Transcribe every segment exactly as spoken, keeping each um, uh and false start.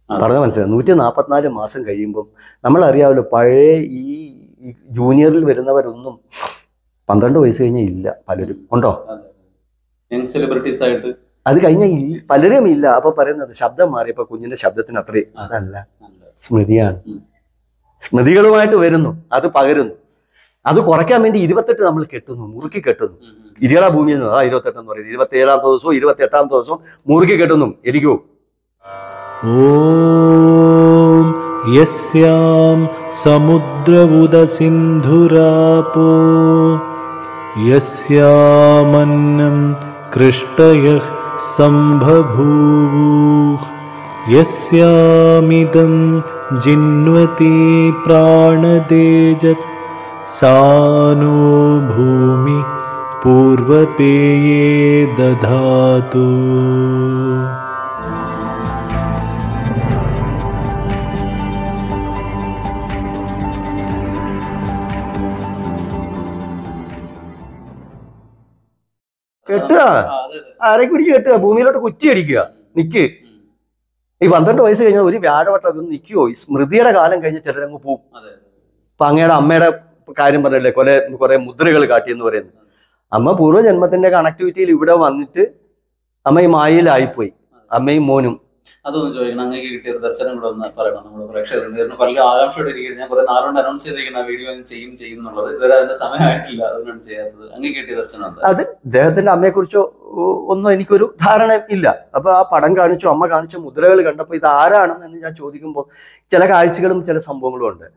പറഞ്ഞ മനസ്സിലായി. നൂറ്റി നാൽപ്പത്തിനാല് മാസം കഴിയുമ്പം നമ്മളറിയാമല്ലോ, പഴയ ഈ ജൂനിയറിൽ വരുന്നവരൊന്നും പന്ത്രണ്ട് വയസ്സ് കഴിഞ്ഞാൽ ഇല്ല. പലരും ഉണ്ടോ സെലിബ്രിറ്റീസ് ആയിട്ട് അത് കഴിഞ്ഞാൽ പലരും ഇല്ല. അപ്പൊ പറയുന്നത് ശബ്ദം മാറിയപ്പോ കുഞ്ഞിന്റെ ശബ്ദത്തിന് അത്രയും അതല്ല, സ്മൃതിയാണ്. സ്മൃതികളുമായിട്ട് വരുന്നു, അത് പകരുന്നു. അത് കുറയ്ക്കാൻ വേണ്ടി ഇരുപത്തെട്ട് നമ്മൾ കെട്ടുന്നു, മുറുക്കി കെട്ടുന്നു. ഇരുപതാം ഭൂമിയിൽ നിന്ന് ആ ഇരുപത്തെട്ട് എന്ന് പറയുന്നത് ഇരുപത്തി ഏഴാമത്തെ ദിവസവും ഇരുപത്തി എട്ടാമത്തെ ദിവസവും മുറുക്കി കെട്ടുന്നു. ഇരിക്കൂ. ഓം യസ്യാം സമുദ്രവുദസിന്ധുരാപോ യസ്യാമന്നം കൃഷ്ടയഃ സംഭഭൂവുഃ യസ്യാമിദം ജിന്വതി പ്രാണതേജത് സാനോ ഭൂമി പൂർവപേയേ ദധാതു. കെട്ടുക, അരക്ക് പിടിച്ച് കെട്ടുക, ഭൂമിയിലോട്ട് കുറ്റി അടിക്കുക, നിക്ക്. ഈ പന്ത്രണ്ട് വയസ്സ് കഴിഞ്ഞാൽ ഒരു വ്യാഴവട്ടം ഒന്ന് നിൽക്കുവോ? ഈ സ്മൃതിയുടെ കാലം കഴിഞ്ഞ് ചിലരങ്ങ് പോവും. ഇപ്പൊ അങ്ങയുടെ അമ്മയുടെ കാര്യം പറഞ്ഞല്ലേ, കുറെ കുറെ മുദ്രകൾ കാട്ടിയെന്ന് പറയുന്നത്. അമ്മ പൂർവ്വജന്മത്തിന്റെ കണക്ടിവിറ്റിയിൽ ഇവിടെ വന്നിട്ട് അമ്മ ഈ മായയിലായിപ്പോയി, അമ്മയും മോനും. അതൊന്ന് ചോദിക്കണം, അങ്ങേക്ക് കിട്ടിയ ദർശനം കൂടെ ഒന്ന് പറയണം. നമ്മുടെ പ്രേക്ഷകരുണ്ട്, കാരണം പല ആകാംക്ഷയോടെ ഇരിക്കുന്നത്. ഞാൻ കുറെ നാളുകൊണ്ട് അനൗൺസ് ചെയ്തിരിക്കുന്ന വീഡിയോ ചെയ്യും ചെയ്യും എന്നുള്ളത്, ഇതുവരെ അതിന്റെ സമയമായിട്ടില്ല, അതുകൊണ്ടാണ് ചെയ്യാത്തത്. അങ്ങേക്ക് കിട്ടിയ ദർശനം അത് ഇദ്ദേഹത്തിന്റെ അമ്മയെ കുറിച്ചോ ഒന്നും എനിക്കൊരു ധാരണ ഇല്ല. അപ്പൊ ആ പടം കാണിച്ചു, അമ്മ കാണിച്ച മുദ്രകൾ കണ്ടപ്പോൾ ഇത് ആരാണെന്ന് ഞാൻ ചോദിക്കുമ്പോൾ ചില കാഴ്ചകളും ചില സംഭവങ്ങളും ഉണ്ട്.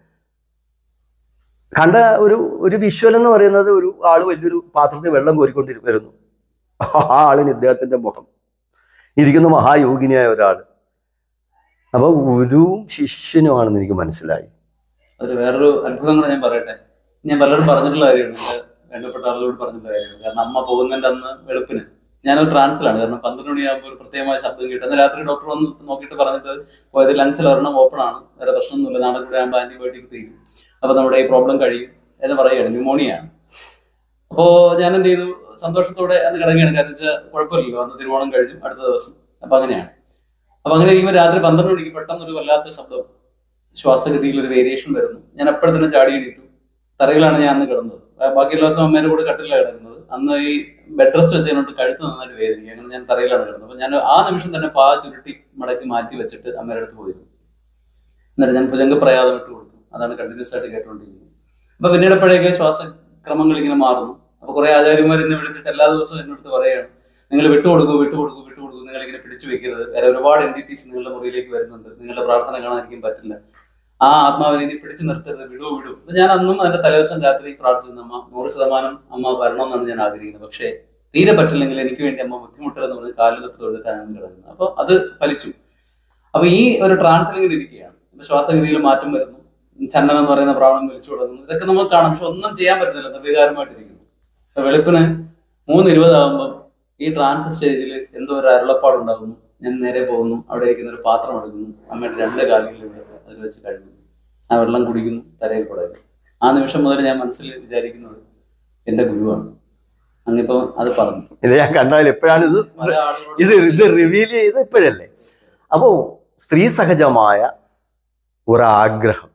കണ്ട ഒരു ഒരു വിഷ്വൽ എന്ന് പറയുന്നത് ഒരു ആള് വലിയൊരു പാത്രത്തിൽ വെള്ളം കോരിക്കൊണ്ടി വരുന്നു. ആ ആളിന് ഇദ്ദേഹത്തിന്റെ മുഖം ഇരിക്കുന്ന മഹായോഗിനിയായ ഒരാള്. അപ്പൊ ഗുരുവും ശിഷ്യനുമാണെന്ന് എനിക്ക് മനസ്സിലായി. അത് വേറൊരു അത്ഭുതം കൂടെ ഞാൻ പറയട്ടെ. ഞാൻ പലരും പറഞ്ഞിട്ടുള്ള കാര്യമാണ്, വേണ്ടപ്പെട്ട ആളുകളോട് പറഞ്ഞിട്ടുള്ള കാര്യമാണ്. കാരണം അമ്മ പോകുന്നതിന്റെ അന്ന് വെളുപ്പിന് ഞാനൊരു ട്രാൻസിലാണ്. കാരണം പന്ത്രണ്ട് മണിയാകുമ്പോൾ ഒരു പ്രത്യേകമായ ശബ്ദം കിട്ടും. അന്ന് രാത്രി ഡോക്ടർ വന്ന് നോക്കിയിട്ട് പറഞ്ഞിട്ട് പോയത് ലങ്സിൽ ഒരെണ്ണം ഓപ്പൺ ആണ്, വേറെ പ്രശ്നമൊന്നുമില്ല, നാളെ കൂടെ ആകുമ്പോൾ ആന്റിബയോട്ടിക് തീരും, അപ്പൊ നമ്മുടെ ഈ പ്രോബ്ലം കഴിയും എന്ന് പറയുകയാണ്. ന്യൂമോണിയ ആണ്. അപ്പോ ഞാൻ എന്ത് ചെയ്തു, സന്തോഷത്തോടെ അന്ന് കിടക്കുകയാണ്. കാരണം വെച്ചാൽ കുഴപ്പമില്ലല്ലോ, അന്ന് തിരുവോണം കഴിഞ്ഞു, അടുത്ത ദിവസം. അപ്പൊ അങ്ങനെയാണ്. അപ്പൊ അങ്ങനെ ഇരിക്കുമ്പോൾ രാത്രി പന്ത്രണ്ട് മണിക്ക് പെട്ടെന്ന് ഒരു വല്ലാത്ത ശബ്ദം, ശ്വാസഗതിയിൽ ഒരു വേരിയേഷൻ വരുന്നു. ഞാൻ എപ്പോഴും തന്നെ ചാടി എണീറ്റു. തറയിലാണ് ഞാൻ അന്ന് കിടന്നത്. ബാക്കിയുള്ള ദിവസം അമ്മേന്റെ കൂടെ കട്ടിലാണ് കിടക്കുന്നത്. അന്ന് ഈ ബെഡ് റെസ്റ്റ് വെച്ചതിനോട്ട് കഴുത്ത് നന്നായിട്ട് വേദനിക്കും. അങ്ങനെ ഞാൻ തറയിലാണ് കിടന്നത്. അപ്പൊ ഞാൻ ആ നിമിഷം തന്നെ പാ ചുരുട്ടി മടക്കി മാറ്റി വെച്ചിട്ട് അമ്മയുടെ അടുത്ത് പോയിരുന്നു. എന്നിട്ട് ഞാൻ ഭുജംഗപ്രയാതം ഇട്ട് കൊടുത്തു. അതാണ് കണ്ടിന്യൂസ് ആയിട്ട് കേട്ടുകൊണ്ടിരിക്കുന്നത്. അപ്പൊ പിന്നീട് എപ്പോഴേക്ക് ശ്വാസക്രമങ്ങൾ ഇങ്ങനെ മാറുന്നു. അപ്പൊ കുറെ ആചാര്യന്മാർ എന്നെ വിളിച്ചിട്ട് എല്ലാ ദിവസവും എന്നോട് പറയുകയാണ്, നിങ്ങൾ വിട്ടുകൊടുക്കൂ വിട്ടുകൊടുക്കൂ വിട്ടുകൊടുക്കൂ, നിങ്ങൾ ഇങ്ങനെ പിടിച്ചു വെക്കരുത്, വേറെ ഒരുപാട് എൻറ്റിറ്റീസ് നിങ്ങളുടെ മുറിയിലേക്ക് വരുന്നുണ്ട്, നിങ്ങളുടെ പ്രാർത്ഥന കാണാതിരിക്കാൻ പറ്റില്ല, ആ ആത്മാവിനെ ഇനി പിടിച്ചു നിർത്തരുത്, വിടൂ വിടൂ. അപ്പൊ ഞാൻ അന്നും അതിന്റെ തലേദിവസം രാത്രി പ്രാർത്ഥിച്ചു, അമ്മ നൂറ് ശതമാനം അമ്മ വരണമെന്നാണ് ഞാൻ ആഗ്രഹിക്കുന്നത്, പക്ഷേ തീരെ പറ്റില്ലെങ്കിൽ എനിക്ക് വേണ്ടി അമ്മ ബുദ്ധിമുട്ടരുതെന്ന് പറഞ്ഞ് കാലിൽ തൊട്ട് തൊഴുതിട്ടാണ് കിടക്കുന്നത്. അപ്പൊ അത് ഫലിച്ചു. അപ്പൊ ഈ ഒരു ട്രാൻസിലിംഗിൽ ഇരിക്കുകയാണ്. ഇപ്പൊ ശ്വാസഗതിയിൽ മാറ്റം വരുന്നു, ചന്നം എന്ന് പറയുന്ന പ്രാണം വലിച്ചു തുടങ്ങുന്നു. ഇതൊക്കെ നമ്മൾ കാണാം, പക്ഷെ ഒന്നും ചെയ്യാൻ പറ്റുന്നില്ല, നിർവികാരമായിട്ടിരിക്കുന്നു. അപ്പൊ വെളുപ്പിന് മൂന്ന് ഇരുപതാകുമ്പോൾ ഈ ട്രാൻസ് സ്റ്റേജിൽ എന്തോ ഒരു അരുളപ്പാടുണ്ടാകുന്നു. ഞാൻ നേരെ പോകുന്നു, അവിടെ ഇരിക്കുന്ന ഒരു പാത്രം എടുക്കുന്നു, അമ്മയുടെ രണ്ട് കാലുകളിലൂടെ അതിൽ വെച്ച് കഴുകുന്നു, ആ വെള്ളം കുടിക്കുന്നു, തലയിൽ കുടയുന്നു. ആ നിമിഷം മുതൽ ഞാൻ മനസ്സിൽ വിചാരിക്കുന്നത് എന്റെ ഗുരുവാണ്. അങ്ങിപ്പോ അത് പറഞ്ഞു. ഇത് ഞാൻ കണ്ടാലും എപ്പോഴാണ് ഇത് ഇത് ഇത് റിവീൽ ചെയ്ത് ഇപ്പോഴല്ലേ. അപ്പോ സ്ത്രീ സഹജമായ ഒരാഗ്രഹം,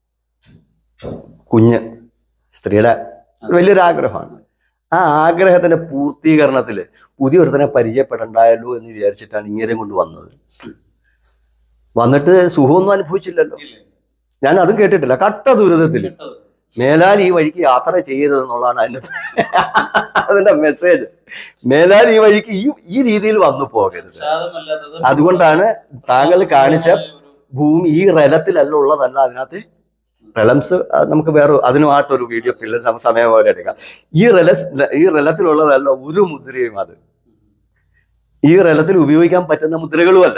കുഞ്ഞ് സ്ത്രീയുടെ വലിയൊരു ആഗ്രഹമാണ്. ആ ആഗ്രഹത്തിന്റെ പൂർത്തീകരണത്തിൽ പുതിയൊരുത്തനെ പരിചയപ്പെടണ്ടായല്ലോ എന്ന് വിചാരിച്ചിട്ടാണ് ഇങ്ങനെയും കൊണ്ട് വന്നത്. വന്നിട്ട് സുഖമൊന്നും അനുഭവിച്ചില്ലല്ലോ, ഞാൻ അതും കേട്ടിട്ടില്ല. കട്ട ദുരിതത്തിൽ മേലാൽ ഈ വഴിക്ക് യാത്ര ചെയ്യരുതെന്നുള്ളതാണ് അതിന്റെ അതിന്റെ മെസ്സേജ്. മേലാൽ ഈ വഴിക്ക് ഈ ഈ രീതിയിൽ വന്നു പോകരുത്. അതുകൊണ്ടാണ് താങ്കൾ കാണിച്ച ഭൂമി ഈ റലത്തിലല്ല ഉള്ളതല്ല, അതിനകത്ത് റെലംസ് നമുക്ക് വേറെ അതിനുമായിട്ടൊരു വീഡിയോ പിള്ളേർ സമയം പോലെ എടുക്കാം. ഈ റെലസ് ഈ റെലത്തിലുള്ളതല്ല ഒരു മുദ്രയും, അത് ഈ റെലത്തിൽ ഉപയോഗിക്കാൻ പറ്റുന്ന മുദ്രകളും അല്ല.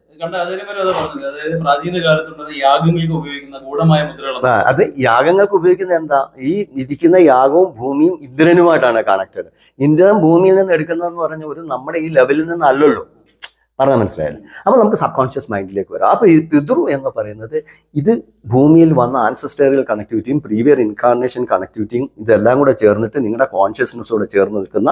പ്രാചീന കാലത്തുള്ളത് യാഗങ്ങൾക്ക് ഉപയോഗിക്കുന്ന ഗൂഢമായ മുദ്രകളാണ്. അത് യാഗങ്ങൾക്ക് ഉപയോഗിക്കുന്ന എന്താ, ഈ ഇരിക്കുന്ന യാഗവും ഭൂമിയും ഇന്ദ്രനുമായിട്ടാണ് കണക്റ്റഡ്. ഇന്ദ്രൻ ഭൂമിയിൽ നിന്ന് എടുക്കുന്നതെന്ന് പറഞ്ഞ ഒരു നമ്മുടെ ഈ ലെവലിൽ നിന്നല്ലല്ലോ, പറഞ്ഞാൽ മനസ്സിലായില്ല. അപ്പൊ നമുക്ക് സബ് കോൺഷ്യസ് മൈൻഡിലേക്ക് വരാം. അപ്പൊ ഈ പിതൃ എന്ന് പറയുന്നത് ഇത് ഭൂമിയിൽ വന്ന ആൻസസ്റ്ററിയൽ കണക്ടിവിറ്റിയും പ്രീവിയർ ഇൻകാർണേഷൻ കണക്ടിവിറ്റിയും ഇതെല്ലാം കൂടെ ചേർന്നിട്ട് നിങ്ങളുടെ കോൺഷ്യസ്നെസ്സോടെ ചേർന്ന് നിൽക്കുന്ന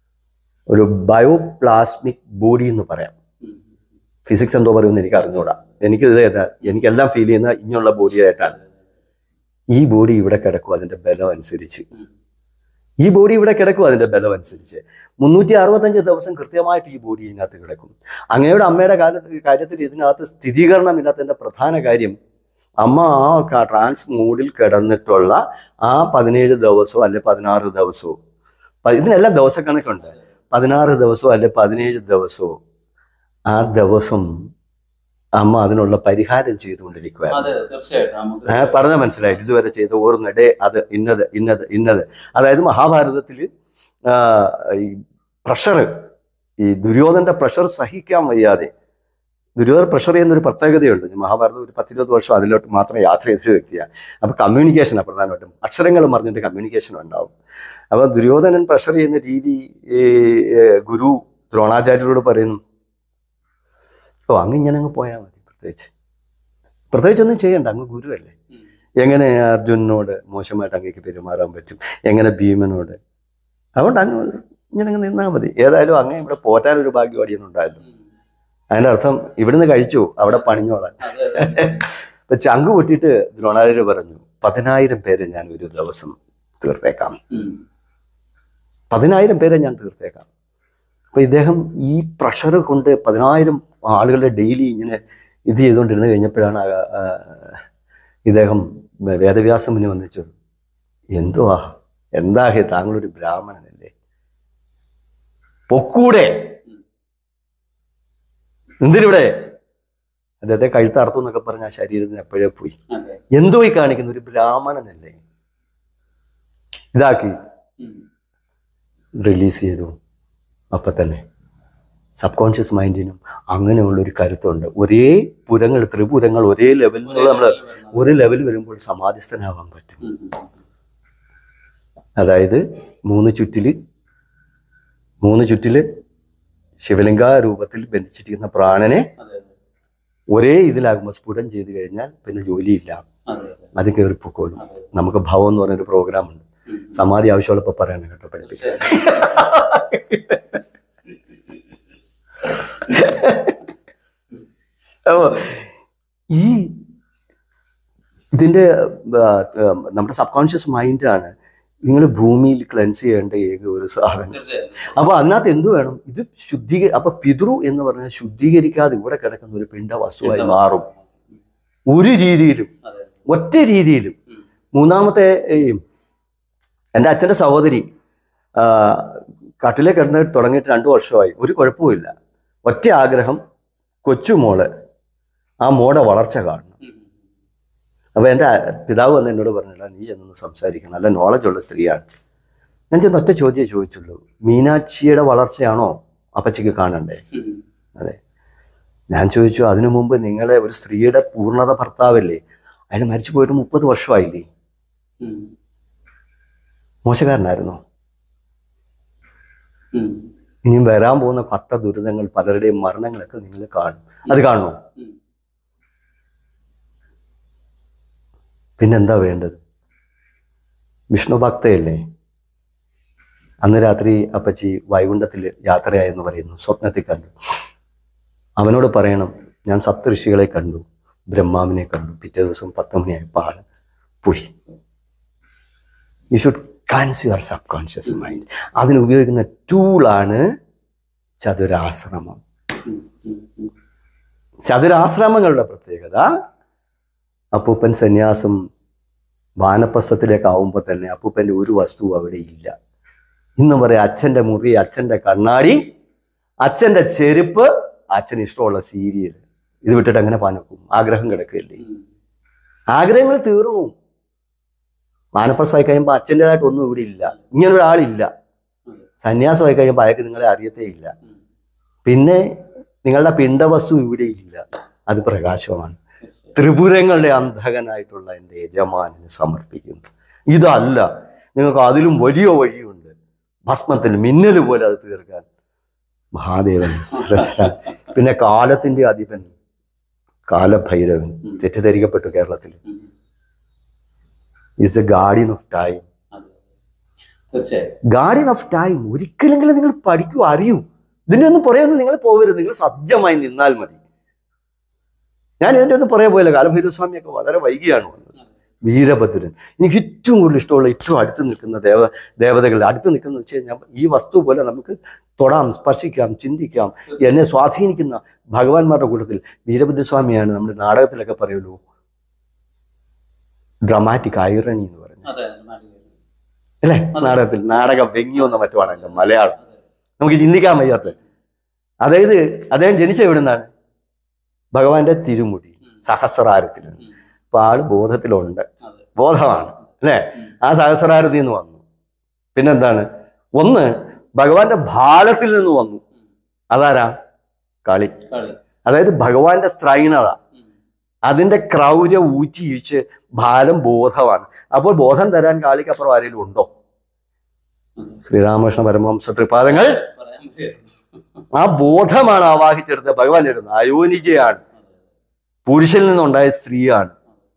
ഒരു ബയോപ്ലാസ്മിക് ബോഡി എന്ന് പറയാം. ഫിസിക്സ് എന്തോ പറയുമെന്ന് എനിക്ക് അറിഞ്ഞുകൂടാ. എനിക്കിത് ഏതാ എനിക്കെല്ലാം ഫീൽ ചെയ്യുന്ന ഇങ്ങനെയുള്ള ബോഡിയായിട്ടാണ്. ഈ ബോഡി ഇവിടെ കിടക്കും അതിൻ്റെ ബലം അനുസരിച്ച്. ഈ ബോഡി ഇവിടെ കിടക്കും അതിൻ്റെ ബലം അനുസരിച്ച്. മുന്നൂറ്റി അറുപത്തഞ്ച് ദിവസം കൃത്യമായിട്ട് ഈ ബോഡി ഇതിനകത്ത് കിടക്കും. അങ്ങയുടെ അമ്മയുടെ കാലത്ത് കാര്യത്തിൽ ഇതിനകത്ത് സ്ഥിരീകരണമില്ലാത്തതിൻ്റെ പ്രധാന കാര്യം, അമ്മ ആ ട്രാൻസ് മൂഡിൽ കിടന്നിട്ടുള്ള ആ പതിനേഴ് ദിവസമോ അല്ലെ പതിനാറ് ദിവസമോ, ഇതിനെല്ലാം ദിവസക്കണക്കുണ്ട്, പതിനാറ് ദിവസമോ അല്ലെ പതിനേഴ് ദിവസമോ ആ ദിവസം അമ്മ അതിനുള്ള പരിഹാരം ചെയ്തുകൊണ്ടിരിക്കുകയാണ്. പറഞ്ഞ മനസ്സിലായി? ഇതുവരെ ചെയ്ത ഓർമ്മ അത് ഇന്നത് ഇന്നത് ഇന്നത്. അതായത് മഹാഭാരതത്തിൽ ഈ പ്രഷർ, ഈ ദുര്യോധന്റെ പ്രഷർ സഹിക്കാൻ വയ്യാതെ, ദുര്യോധന പ്രഷർ ചെയ്യുന്നൊരു പ്രത്യേകതയുണ്ട്. മഹാഭാരതം ഒരു പത്തിരുപത് വർഷം അതിലോട്ട് മാത്രം യാത്ര ചെയ്തൊരു വ്യക്തിയാണ്. അപ്പോൾ കമ്മ്യൂണിക്കേഷനാണ് പ്രധാനമായിട്ടും, അക്ഷരങ്ങൾ പറഞ്ഞിട്ട് കമ്മ്യൂണിക്കേഷൻ ഉണ്ടാവും. അപ്പോൾ ദുര്യോധനൻ പ്രഷർ ചെയ്യുന്ന രീതി ഗുരു ദ്രോണാചാര്യരോട് പറയുന്നു, ഓ അങ്ങ് ഇങ്ങനെ അങ്ങ് പോയാൽ മതി, പ്രത്യേകിച്ച് പ്രത്യേകിച്ചൊന്നും ചെയ്യണ്ട, അങ്ങ് ഗുരുവല്ലേ, എങ്ങനെ അർജുനനോട് മോശമായിട്ട് അങ്ങേക്ക് പെരുമാറാൻ പറ്റും, എങ്ങനെ ഭീമനോട്, അതുകൊണ്ട് അങ്ങ് ഇങ്ങനെ അങ്ങ് നിന്നാൽ മതി, ഏതായാലും അങ്ങ് ഇവിടെ പോറ്റാനൊരു ഭാഗ്യവാടിയൊന്നും ഉണ്ടായിരുന്നു. അതിൻ്റെ അർത്ഥം ഇവിടുന്ന് കഴിച്ചു അവിടെ പണിഞ്ഞോളാൻ. ഇപ്പൊ ചങ്ക് പൊട്ടിയിട്ട് ദ്രോണാചാര്യർ പറഞ്ഞു, പതിനായിരം പേരെ ഞാൻ ഒരു ദിവസം തീർത്തേക്കാം, പതിനായിരം പേരെ ഞാൻ തീർത്തേക്കാം. അപ്പൊ ഇദ്ദേഹം ഈ പ്രഷർ കൊണ്ട് പതിനായിരം ആളുകളുടെ ഡെയിലി ഇങ്ങനെ ഇത് ചെയ്തുകൊണ്ടിരുന്ന് കഴിഞ്ഞപ്പോഴാണ് ഇദ്ദേഹം വേദവ്യാസം മുന്നിൽ വന്നിച്ചു, എന്തുവാ എന്താ താങ്കളൊരു ബ്രാഹ്മണനല്ലേ, പൊക്കൂടെ, എന്തിനിവിടെ, അദ്ദേഹത്തെ കഴുത്തർത്തു എന്നൊക്കെ പറഞ്ഞ ആ ശരീരത്തിന് എപ്പോഴേ പോയി. എന്തോ ഈ കാണിക്കുന്ന ഒരു ബ്രാഹ്മണനല്ലേ, ഇതാക്കി റിലീസ് ചെയ്തു. അപ്പം തന്നെ സബ് കോൺഷ്യസ് മൈൻഡിനും അങ്ങനെയുള്ളൊരു കരുത്തുണ്ട്. ഒരേ പുരങ്ങൾ, ത്രിപുരങ്ങൾ ഒരേ ലെവലിൽ നമ്മൾ ഒരു ലെവൽ വരുമ്പോൾ സമാധിസ്ഥനാവാൻ പറ്റും. അതായത് മൂന്ന് ചുറ്റില് മൂന്ന് ചുറ്റില് ശിവലിംഗ രൂപത്തിൽ ബന്ധിച്ചിരിക്കുന്ന പ്രാണനെ ഒരേ ഇതിലാകുമ്പോൾ സ്ഫുടം ചെയ്ത് കഴിഞ്ഞാൽ പിന്നെ ജോലിയില്ല, അത് കയറിപ്പോക്കോളും. നമുക്ക് ഭവം എന്ന് പറഞ്ഞൊരു പ്രോഗ്രാം ഉണ്ട്, സമാധി ആവശ്യമുള്ളപ്പോൾ പറയണം കേട്ടോ, പഠിപ്പിക്കാം. ഈ ഇതിൻ്റെ നമ്മുടെ സബ് കോൺഷ്യസ് മൈൻഡാണ് നിങ്ങൾ ഭൂമിയിൽ ക്ലെൻസ് ചെയ്യേണ്ട ഏക ഒരു സാധനം. അപ്പൊ അതിനകത്ത് എന്ത് വേണം, ഇത് ശുദ്ധീകരി അപ്പൊ പിതൃ എന്ന് പറഞ്ഞാൽ ശുദ്ധീകരിക്കാതെ ഇവിടെ കിടക്കുന്ന ഒരു പിണ്ട വസ്തുവായി മാറും. ഒരു രീതിയിലും, ഒറ്റ രീതിയിലും. മൂന്നാമത്തെ എൻ്റെ അച്ഛൻ്റെ സഹോദരി കട്ടിലെ കിടന്ന് തുടങ്ങിയിട്ട് രണ്ടു വർഷമായി, ഒരു കുഴപ്പമില്ല. ഒറ്റ ആഗ്രഹം, കൊച്ചുമോള് ആ മോടെ വളർച്ച കാണണം. അപ്പോൾ എൻ്റെ പിതാവ് വന്ന് എന്നോട് പറഞ്ഞില്ല, നീ എന്നൊന്ന് സംസാരിക്കണം, നല്ല നോളജുള്ള സ്ത്രീയാണ്. ഞാൻ ചെന്ന് ഒറ്റ ചോദ്യമേ ചോദിച്ചുള്ളൂ, മീനാക്ഷിയുടെ വളർച്ചയാണോ അപ്പച്ചിക്ക് കാണണ്ടേ? അതെ. ഞാൻ ചോദിച്ചു, അതിനു മുമ്പ് നിങ്ങളെ ഒരു സ്ത്രീയുടെ പൂർണ്ണത ഭർത്താവല്ലേ, അതിന് മരിച്ചു പോയിട്ട് മുപ്പത് വർഷമായില്ലേ, മോശക്കാരനായിരുന്നോ? ഇനിയും വരാൻ പോകുന്ന കട്ട ദുരിതങ്ങൾ, പലരുടെയും മരണങ്ങളൊക്കെ നിങ്ങൾ കാണും, അത് കാണുമോ? പിന്നെന്താ വേണ്ടത്? വിഷ്ണു ഭക്തയല്ലേ? അന്ന് രാത്രി അപ്പച്ചി വൈകുണ്ഠത്തിൽ യാത്രയായെന്ന് പറയുന്നു, സ്വപ്നത്തിൽ കണ്ടു. അവനോട് പറയണം, ഞാൻ സപ്തഋഷികളെ കണ്ടു, ബ്രഹ്മാവിനെ കണ്ടു. പിറ്റേ ദിവസം പത്ത് മണിയായപ്പോൾ ആള് പോയി. You should cleanse your subconscious mind. അതിന് ഉപയോഗിക്കുന്ന ടൂളാണ് ചതുരാശ്രമം. ചതുരാശ്രമങ്ങളുടെ പ്രത്യേകത, അപ്പൂപ്പൻ സന്യാസം വാനപ്രസ്ഥത്തിലേക്ക് ആവുമ്പോൾ തന്നെ അപ്പൂപ്പൻ്റെ ഒരു വസ്തുവും അവിടെ ഇല്ല. ഇന്ന് പറയാം, അച്ഛൻ്റെ മുറി, അച്ഛൻ്റെ കണ്ണാടി, അച്ഛൻ്റെ ചെരുപ്പ്, അച്ഛന് ഇഷ്ടമുള്ള സീരിയൽ, ഇത് വിട്ടിട്ട് അങ്ങനെ പാനക്കും. ആഗ്രഹം കിടക്കുകയല്ലേ, ആഗ്രഹങ്ങൾ തീർന്നു. വാനപ്രസ്ഥമായി കഴിയുമ്പോൾ അച്ഛൻ്റെതായിട്ട് ഒന്നും ഇവിടെ ഇല്ല, ഇങ്ങനൊരാളില്ല. സന്യാസമായി കഴിയുമ്പോൾ അയാൾക്ക് നിങ്ങളെ അറിയത്തേ ഇല്ല. പിന്നെ നിങ്ങളുടെ പിണ്ടവസ്തു ഇവിടെ ഇല്ല, അത് പ്രകാശമാണ്. ത്രിപുരങ്ങളുടെ അന്ധകനായിട്ടുള്ള എൻ്റെ യജമാനന് സമർപ്പിക്കുന്നു. ഇതല്ല, നിങ്ങൾക്ക് അതിലും വലിയ വഴിയുണ്ട്, ഭസ്മത്തിൽ മിന്നൽ പോലെ അത് തീർക്കാൻ. മഹാദേവൻ, പിന്നെ കാലത്തിൻ്റെ അധിപൻ കാലഭൈരവൻ തെറ്റിദ്ധരിക്കപ്പെട്ടു കേരളത്തിൽ. Is the guardian of time. Guardian of time. ഒരിക്കലെങ്കിലും നിങ്ങൾ പഠിക്കൂ, അറിയൂ. ഇതിൻ്റെ ഒന്നും പറയാനൊന്നും നിങ്ങൾ പോകരുത്, നിങ്ങൾ സജ്ജമായി നിന്നാൽ മതി. ഞാൻ ഇതിൻ്റെ ഒന്നും പറയാൻ പോയില്ല. കാലഭൈരവസ്വാമിയൊക്കെ വളരെ വൈകിയാണ് വന്നത്. വീരഭദ്രൻ എനിക്ക് ഏറ്റവും കൂടുതൽ ഇഷ്ടമുള്ള ഏറ്റവും അടുത്ത് നിൽക്കുന്ന ദേവ ദേവതകളുടെ അടുത്ത് നിൽക്കുന്ന വെച്ച് കഴിഞ്ഞാൽ ഈ വസ്തു പോലെ നമുക്ക് തൊടാം, സ്പർശിക്കാം, ചിന്തിക്കാം. എന്നെ സ്വാധീനിക്കുന്ന ഭഗവാന്മാരുടെ കൂട്ടത്തിൽ വീരഭദ്രസ്വാമിയാണ് നമ്മുടെ നാടകത്തിലൊക്കെ പറയുള്ളൂ ഡ്രമാറ്റിക് ഐറണി എന്ന് പറഞ്ഞു അല്ലേ? നാടകത്തിൽ നാടകം വ്യംഗ്യമൊന്നും മറ്റുമാണല്ലോ മലയാളം നമുക്ക് ചിന്തിക്കാൻ വയ്യാത്ത. അതായത് അദ്ദേഹം ജനിച്ച എവിടെ നിന്നാണ്? ഭഗവാന്റെ തിരുമുടി സഹസ്രാരത്തിൽ. അപ്പൊ ആള് ബോധത്തിലുണ്ട്, ബോധമാണ് അല്ലേ? ആ സഹസ്രാരത്തിൽ നിന്ന് വന്നു. പിന്നെന്താണ്? ഒന്ന് ഭഗവാന്റെ ഭാലത്തിൽ നിന്ന് വന്നു. അതാരാ? കളി. അതായത് ഭഗവാന്റെ സ്ത്രൈണത, അതിന്റെ ക്രൗര്യം ഊറ്റിയിച്ച് ഭാലം ബോധമാണ്. അപ്പോൾ ബോധം തരാൻ കാളിക്കപ്പുറം ആരെങ്കിലും ഉണ്ടോ? ശ്രീരാമകൃഷ്ണ പരമഹംസ തൃപാദങ്ങൾ ആ ബോധമാണ് ആവാഹിച്ചെടുത്ത് ഭഗവാൻ എടുക്കുന്നത്. അയോനിജയാണ്, പുരുഷനിൽ നിന്നുണ്ടായ സ്ത്രീയാണ്.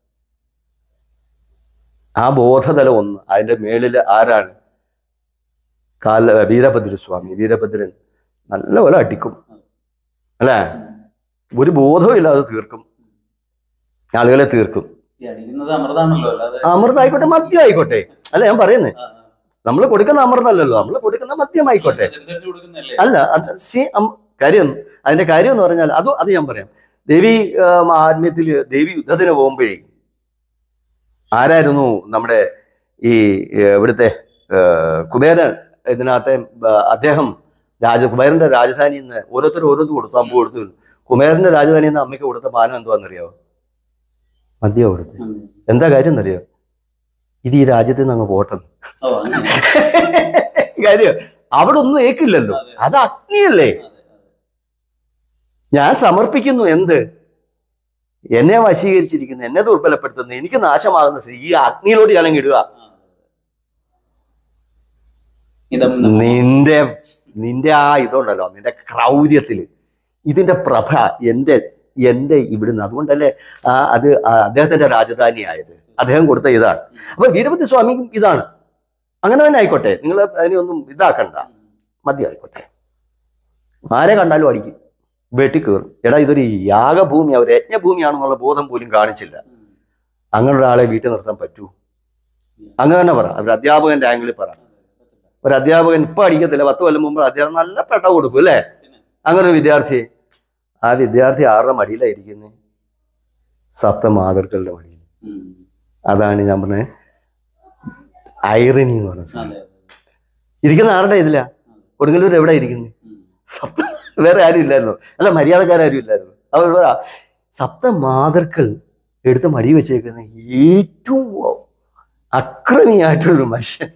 ആ ബോധതലം ഒന്ന്. അതിന്റെ മേളില് ആരാണ്? കാല വീരഭദ്രസ്വാമി. വീരഭദ്രൻ നല്ലപോലെ അടിക്കും അല്ലേ? ഒരു ബോധവും ഇല്ലാതെ തീർക്കും, ആളുകളെ തീർക്കും. അമൃതായിക്കോട്ടെ, മദ്യം ആയിക്കോട്ടെ അല്ല ഞാൻ പറയുന്നേ. നമ്മൾ കൊടുക്കുന്ന അമൃതല്ലല്ലോ, നമ്മൾ കൊടുക്കുന്ന മദ്യമായിക്കോട്ടെ. അല്ല അത് സി കാര്യം, അതിന്റെ കാര്യം എന്ന് പറഞ്ഞാൽ അത് അത് ഞാൻ പറയാം. ദേവി മഹാത്മ്യത്തില് ദേവി യുദ്ധത്തിന് പോകുമ്പോഴേ ആരായിരുന്നു നമ്മുടെ ഈ ഇവിടുത്തെ കുബേരൻ? ഇതിനകത്തെ അദ്ദേഹം രാജ കുബേരന്റെ രാജധാനിയിൽ നിന്ന് ഓരോരുത്തരും ഓരോരുത്തർ കൊടുത്തു, അമ്പ് കൊടുത്തു. കുബേരന്റെ രാജധാനിയിൽ നിന്ന് അമ്മയ്ക്ക് കൊടുത്ത പാനം എന്തുവാന്നറിയാവോ? മദ്യം കൊടുത്തു. എന്താ കാര്യം എന്നറിയോ? ഇത് ഈ രാജ്യത്ത് നിന്ന് അങ്ങ് പോട്ടെന്ന്. കാര്യം അവിടെ ഒന്നും ഏക്കില്ലല്ലോ, അത് അഗ്നിയല്ലേ. ഞാൻ സമർപ്പിക്കുന്നു എന്ത്? എന്നെ വശീകരിച്ചിരിക്കുന്നു, എന്നെ ദുർബലപ്പെടുത്തുന്നു, എനിക്ക് നാശമാകുന്ന ഈ അഗ്നിയിലോട്ട് ഞാൻ ഇടുക. നിന്റെ നിന്റെ ആ ഇതുണ്ടല്ലോ, നിന്റെ ക്രൗര്യത്തില് ഇതിന്റെ പ്രഭ എന്റെ എന്റെ ഇവിടുന്ന്. അതുകൊണ്ടല്ലേ ആ അത് അദ്ദേഹത്തിന്റെ രാജധാനി ആയത്, അദ്ദേഹം കൊടുത്ത ഇതാണ്. അപ്പൊ വീരഭദ്രസ്വാമിക്കും ഇതാണ്. അങ്ങനെ തന്നെ ആയിക്കോട്ടെ, നിങ്ങൾ അതിനെയൊന്നും ഇതാക്കണ്ട. മദ്യം ആയിക്കോട്ടെ, ആരെ കണ്ടാലും അടിക്കും, വെട്ടിക്കേറും. എടാ ഇതൊരു യാഗഭൂമി, ഒരു യജ്ഞഭൂമിയാണെന്നുള്ള ബോധം പോലും കാണിച്ചില്ല. അങ്ങനെ ഒരാളെ വീട്ടിൽ നിർത്താൻ പറ്റൂ? അങ്ങനെ തന്നെ പറ. ഒരു അധ്യാപകന്റെ ആംഗിളിൽ പറ. ഒരു അധ്യാപകൻ ഇപ്പൊ അടിക്കത്തില്ല, പത്ത് കൊല്ലം മുമ്പ് അധ്യാപകൻ നല്ല പെട്ട കൊടുക്കും അല്ലേ? അങ്ങനെ ഒരു വിദ്യാർത്ഥി, ആ വിദ്യാർത്ഥി ആരുടെ മടിയിലായിരിക്കുന്നത്? സപ്തമാതൃക്കളുടെ മടിയിൽ. അതാണ് ഞാൻ പറഞ്ഞ ഐറണി എന്ന് പറഞ്ഞ സാധനം. ഇരിക്കുന്ന ആരുടെ ഇതിലാ? കൊടുങ്ങല്ലൂർ എവിടെ ഇരിക്കുന്നത്? സപ്ത വേറെ ആരും ഇല്ലായിരുന്നു, അല്ല മര്യാദക്കാരും ഇല്ലായിരുന്നു. അവർ സപ്തമാതൃക്കൾ എടുത്ത് മടി വെച്ചേക്കുന്ന ഏറ്റവും അക്രമിയായിട്ടൊരു മനുഷ്യൻ.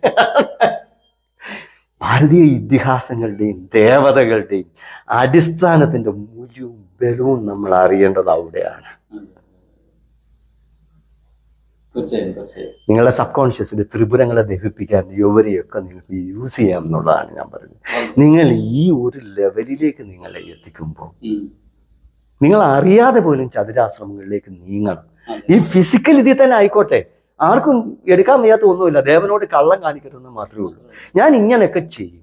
ഭാരതീയ ഇതിഹാസങ്ങളുടെയും ദേവതകളുടെയും അടിസ്ഥാനത്തിന്റെ മൂല്യവും ബലവും നമ്മൾ അറിയേണ്ടത് അവിടെയാണ്. നിങ്ങളുടെ സബ് കോൺഷ്യസിൽ ത്രിപുരങ്ങളെ ദഹിപ്പിക്കാൻ യുവരെയൊക്കെ നിങ്ങൾക്ക് യൂസ് ചെയ്യാം എന്നുള്ളതാണ് ഞാൻ പറയുന്നത്. നിങ്ങൾ ഈ ഒരു ലെവലിലേക്ക് നിങ്ങളെ എത്തിക്കുമ്പോൾ നിങ്ങൾ അറിയാതെ പോലും ചതുരാശ്രമങ്ങളിലേക്ക് നീങ്ങണം. ഈ ഫിസിക്കൽ ഇതിൽ തന്നെ ആയിക്കോട്ടെ, ആർക്കും എടുക്കാൻ വയ്യാത്ത ഒന്നുമില്ല. ദേവനോട് കള്ളം കാണിക്കരുതെന്ന് മാത്രമേ ഉള്ളൂ. ഞാൻ ഇങ്ങനെയൊക്കെ ചെയ്യും,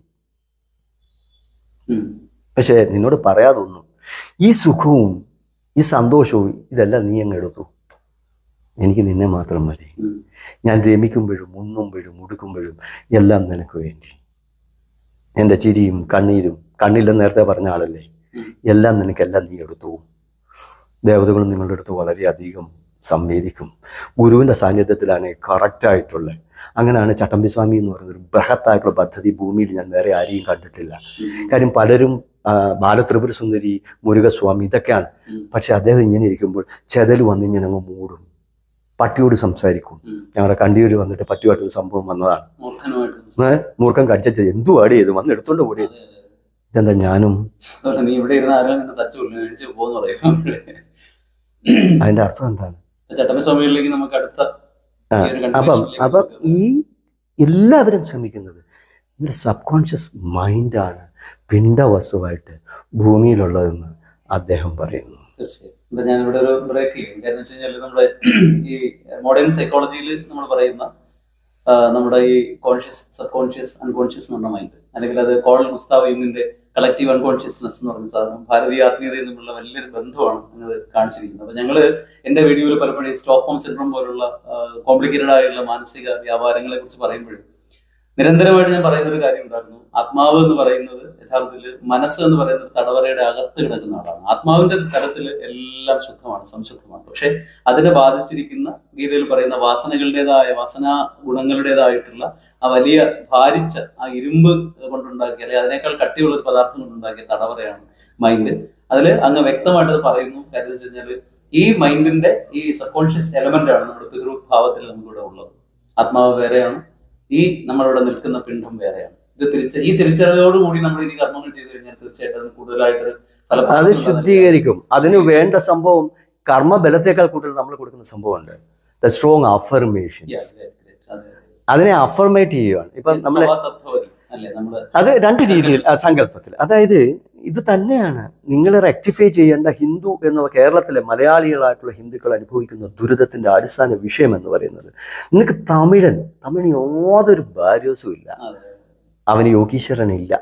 പക്ഷെ നിന്നോട് പറയാതെ ഒന്നും. ഈ സുഖവും ഈ സന്തോഷവും ഇതെല്ലാം നീ അങ്ങ് എടുത്തു. എനിക്ക് നിന്നെ മാത്രം മതി. ഞാൻ രമിക്കുമ്പോഴും ഉണ്ണുമ്പോഴും ഉടുക്കുമ്പോഴും എല്ലാം നിനക്ക് വേണ്ടി. എൻ്റെ ചിരിയും കണ്ണീരും, കണ്ണില്ലെന്ന് നേരത്തെ പറഞ്ഞ ആളല്ലേ, എല്ലാം നിനക്കെല്ലാം നീ എടുത്തു. ദേവതകളും നിങ്ങളുടെ അടുത്ത് വളരെയധികം സംവേദിക്കും. ഗുരുവിൻ്റെ സാന്നിധ്യത്തിലാണ് കറക്റ്റായിട്ടുള്ളത്. അങ്ങനെയാണ് ചട്ടമ്പിസ്വാമി എന്ന് പറയുന്നത്. ഒരു ബൃഹത്തായിട്ടുള്ള പദ്ധതി ഭൂമിയിൽ ഞാൻ വേറെ ആരെയും കണ്ടിട്ടില്ല. കാര്യം പലരും ബാലത്രിപുര സുന്ദരി, മുരുകസ്വാമി ഇതൊക്കെയാണ്. പക്ഷെ അദ്ദേഹം ഇങ്ങനെ ഇരിക്കുമ്പോൾ ചെതൽ വന്ന് ഇങ്ങനെ അങ്ങ് മൂടും, പട്ടിയോട് സംസാരിക്കും. ഞങ്ങളുടെ കണ്ടിയൂർ വന്നിട്ട് പട്ടിയുമായിട്ടൊരു സംഭവം വന്നതാണ്. മൂർഖം കടിച്ചത് എന്തുവാടി ഇത് വന്ന് എടുത്തോണ്ട് കൂടി. ഇതെന്താ ഞാനും അതിന്റെ അർത്ഥം എന്താണ്? അപ്പം അപ്പം ഈ എല്ലാവരും ശ്രമിക്കുന്നത് നിങ്ങളുടെ സബ് കോൺഷ്യസ് മൈൻഡാണ് പിണ്ടവസ്തുവായിട്ട് ഭൂമിയിലുള്ളതെന്ന് അദ്ദേഹം പറയുന്നു. തീർച്ചയായും. ഞാനിവിടെ ഒരു ബ്രേക്ക് ചെയ്യും. കാരണം വെച്ച് കഴിഞ്ഞാൽ നമ്മുടെ ഈ മോഡേൺ സൈക്കോളജിയിൽ നമ്മൾ പറയുന്ന നമ്മുടെ ഈ കോൺഷ്യസ്, സബ് കോൺഷ്യസ്, അൺകോൺഷ്യസ് എന്ന് പറഞ്ഞ മൈൻഡ്, അല്ലെങ്കിൽ അത് കോൾ ഗുസ്താവ് യുങ്ങിന്റെ കളക്റ്റീവ് അൺകോൺഷ്യസ്നെസ് എന്ന് പറയുന്ന സാധനം ഭാരതീയ ആത്മീയതയിൽ നിന്നുള്ള വലിയൊരു ബന്ധമാണ് നിങ്ങൾ കാണിച്ചിരിക്കുന്നത്. അപ്പൊ ഞങ്ങള് എന്റെ വീഡിയോയിൽ പലപ്പോഴും സ്റ്റോക്ക്ഹോം സിൻഡ്രോം പോലുള്ള കോംപ്ലിക്കേറ്റഡ് ആയിട്ടുള്ള മാനസിക വ്യാപാരങ്ങളെ കുറിച്ച് പറയുമ്പോഴും നിരന്തരമായിട്ട് ഞാൻ പറയുന്ന ഒരു കാര്യം ഉണ്ടായിരുന്നു. ആത്മാവ് എന്ന് പറയുന്നത് യഥാർത്ഥത്തിൽ മനസ്സ് എന്ന് പറയുന്നത് തടവറയുടെ അകത്ത് കിടക്കുന്ന ആളാണ്. ആത്മാവിന്റെ തലത്തിൽ എല്ലാം ശുദ്ധമാണ്, സംശുദ്ധമാണ്. പക്ഷെ അതിനെ ബാധിച്ചിരിക്കുന്ന ഗീതയിൽ പറയുന്ന വാസനകളുടേതായ വാസനാ ഗുണങ്ങളുടേതായിട്ടുള്ള ആ വലിയ ഭാരിച്ച ആ ഇരുമ്പ് കൊണ്ടുണ്ടാക്കിയ അല്ലെങ്കിൽ അതിനേക്കാൾ കട്ടിയുള്ള ഒരു പദാർത്ഥം കൊണ്ടുണ്ടാക്കിയ തടവറയാണ് മൈൻഡ്. അതിൽ അങ്ങ് വ്യക്തമായിട്ട് അത് പറയുന്നു. കാര്യം വെച്ച് കഴിഞ്ഞാൽ ഈ മൈൻഡിന്റെ ഈ സബ് കോൺഷ്യസ് എലമെന്റ് ആണ് നമ്മുടെ പിതൃഭാവത്തിൽ നമുക്കിവിടെ ഉള്ളത്. ആത്മാവ് വേറെയാണ്, ഈ നമ്മളിവിടെ നിൽക്കുന്ന പിണ്ഡം വേറെയാണ്. ഇത് തിരിച്ച് ഈ തിരിച്ചറിവോടുകൂടി നമ്മൾ ഇനി കർമ്മങ്ങൾ ചെയ്തു കഴിഞ്ഞാൽ തീർച്ചയായിട്ടും അത് കൂടുതലായിട്ട് അത് ശുദ്ധീകരിക്കും. അതിന് വേണ്ട സംഭവം കർമ്മബലത്തെക്കാൾ കൂടുതൽ നമ്മൾ കൊടുക്കുന്ന സംഭവമുണ്ട്, ദ സ്ട്രോങ് അഫർമേഷൻ. അതിനെ അഫർമേറ്റ് ചെയ്യുകയാണ്. ഇപ്പൊ നമ്മളെ അത് രണ്ട് രീതിയിൽ സങ്കല്പത്തിൽ, അതായത് ഇത് തന്നെയാണ് നിങ്ങൾ റെക്ടിഫൈ ചെയ്യേണ്ട ഹിന്ദു എന്ന കേരളത്തിലെ മലയാളികളായിട്ടുള്ള ഹിന്ദുക്കൾ അനുഭവിക്കുന്ന ദുരിതത്തിന്റെ അടിസ്ഥാന വിഷയം എന്ന് പറയുന്നത്. നിനക്ക് തമിഴൻ തമിഴിന് യാതൊരു ബാരിയോസും ഇല്ല, അവന് യോഗീശ്വരനില്ല,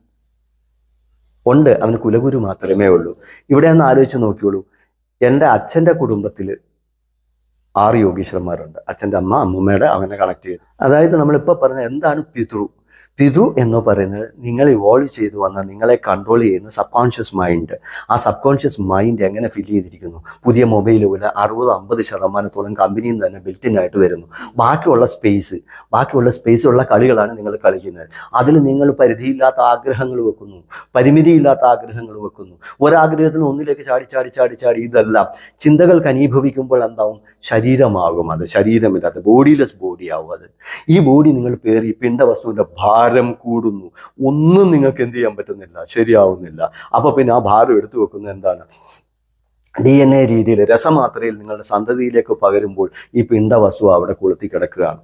ഉണ്ട് അവന് കുലഗുരു മാത്രമേ ഉള്ളൂ. ഇവിടെ ഒന്ന് ആലോചിച്ച് നോക്കിയോളൂ. എൻ്റെ അച്ഛൻ്റെ കുടുംബത്തിൽ ആറ് യോഗീശ്വരന്മാരുണ്ട്. അച്ഛൻ്റെ അമ്മ, അമ്മൂമ്മയുടെ അവനെ കണക്ട് ചെയ്ത്. അതായത് നമ്മളിപ്പോൾ പറഞ്ഞ എന്താണ് പിതൃ പിതൃ എന്ന് പറയുന്നത് നിങ്ങൾ ഇവോൾവ് ചെയ്തു വന്ന നിങ്ങളെ കൺട്രോൾ ചെയ്യുന്ന സബ് കോൺഷ്യസ് മൈൻഡ്. ആ സബ് കോൺഷ്യസ് മൈൻഡ് എങ്ങനെ ഫിൽ ചെയ്തിരിക്കുന്നു? പുതിയ മൊബൈലുകൾ അറുപത് അമ്പത് ശതമാനത്തോളം കമ്പനിയിൽ നിന്ന് തന്നെ ബിൽറ്റിനായിട്ട് വരുന്നു. ബാക്കിയുള്ള സ്പേസ് ബാക്കിയുള്ള സ്പേസുള്ള കളികളാണ് നിങ്ങൾ കളിക്കുന്നത്. അതിൽ നിങ്ങൾ പരിധിയില്ലാത്ത ആഗ്രഹങ്ങൾ വെക്കുന്നു, പരിമിതിയില്ലാത്ത ആഗ്രഹങ്ങൾ വെക്കുന്നു. ഒരാഗ്രഹത്തിന് ഒന്നിലേക്ക് ചാടി ചാടി ചാടി ചാടി ഇതെല്ലാം ചിന്തകൾ കനീഭവിക്കുമ്പോൾ എന്താവും? ശരീരമാകും. അത് ശരീരമില്ലാത്ത ബോഡിലെസ് ബോഡി ആവും. അത് ഈ ബോഡി നിങ്ങൾ പേറി പിണ്ഡവസ്തുവിൻ്റെ ഭാരം കൂടുന്നു. ഒന്നും നിങ്ങൾക്ക് എന്ത് ചെയ്യാൻ പറ്റുന്നില്ല, ശരിയാവുന്നില്ല. അപ്പോൾ പിന്നെ ആ ഭാരം എടുത്തു വെക്കുന്നത് എന്താണ്? ഡി എൻ എ രീതിയിൽ രസമാത്രയിൽ നിങ്ങളുടെ സന്തതിയിലേക്ക് പകരുമ്പോൾ ഈ പിണ്ഡവസ്തു അവിടെ കൊളുത്തി കിടക്കുകയാണ്.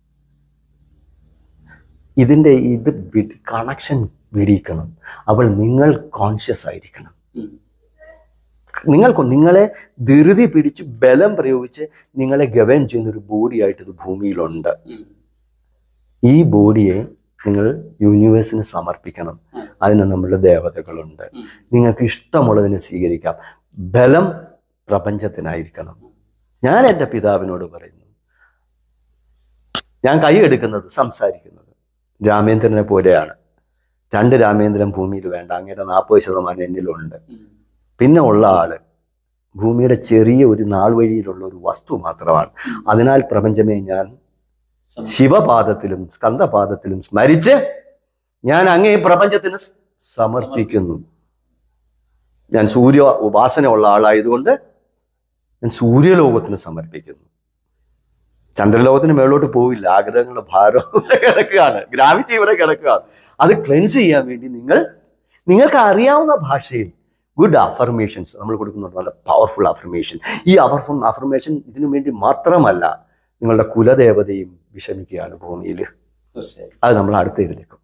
ഇതിൻ്റെ ഇത് കണക്ഷൻ വിടിയിക്കണം. അപ്പോൾ നിങ്ങൾ കോൺഷ്യസ് ആയിരിക്കണം. നിങ്ങൾക്ക് നിങ്ങളെ ധൃതി പിടിച്ച് ബലം പ്രയോഗിച്ച് നിങ്ങളെ ഗവേൺ ചെയ്യുന്നൊരു ബോഡിയായിട്ട് ഇത് ഭൂമിയിലുണ്ട്. ഈ ബോഡിയെ നിങ്ങൾ യൂണിവേഴ്സിന് സമർപ്പിക്കണം. അതിന് നമ്മളുടെ ദേവതകളുണ്ട്. നിങ്ങൾക്ക് ഇഷ്ടമുള്ളതിനെ സ്വീകരിക്കാം. ബലം പ്രപഞ്ചത്തിനായിരിക്കണം. ഞാൻ എൻ്റെ പിതാവിനോട് പറയുന്നു, ഞാൻ കൈ എടുക്കുന്നത് സംസാരിക്കുന്നത് രാമേന്ദ്രനെ പോലെയാണ്. രണ്ട് രാമേന്ദ്രൻ ഭൂമിയിൽ വേണ്ട, അങ്ങയുടെ നാൽപ്പത് ശതമാനം എന്നിലുണ്ട്. പിന്നെ ഉള്ള ആള് ഭൂമിയുടെ ചെറിയ ഒരു നാൾ വഴിയിലുള്ള ഒരു വസ്തു മാത്രമാണ്. അതിനാൽ പ്രപഞ്ചമേ ഞാൻ ശിവപാദത്തിലും സ്കന്ദപാദത്തിലും സ്മരിച്ച് ഞാൻ അങ്ങേ പ്രപഞ്ചത്തിന് സമർപ്പിക്കുന്നു. ഞാൻ സൂര്യ ഉപാസന ഉള്ള ആളായതുകൊണ്ട് ഞാൻ സൂര്യലോകത്തിന് സമർപ്പിക്കുന്നു. ചന്ദ്രലോകത്തിന് മേളോട്ട് പോവില്ല. ആഗ്രഹങ്ങളുടെ ഭാരം ഇവിടെ കിടക്കുകയാണ്, ഗ്രാവിറ്റി ഇവിടെ കിടക്കുകയാണ്. അത് ക്ലെൻസ് ചെയ്യാൻ വേണ്ടി നിങ്ങൾ നിങ്ങൾക്ക് അറിയാവുന്ന ഭാഷയിൽ ഗുഡ് അഫർമേഷൻസ് നമ്മൾ കൊടുക്കുന്നുണ്ട്. നല്ല പവർഫുൾ അഫർമേഷൻ. ഈ പവർഫുൾ അഫർമേഷൻ ഇതിനു വേണ്ടി മാത്രമല്ല, നിങ്ങളുടെ കുലദേവതയും വിഷമിക്കുകയാണ് ഭൂമിയിൽ. അത് നമ്മൾ അടുത്തേക്ക്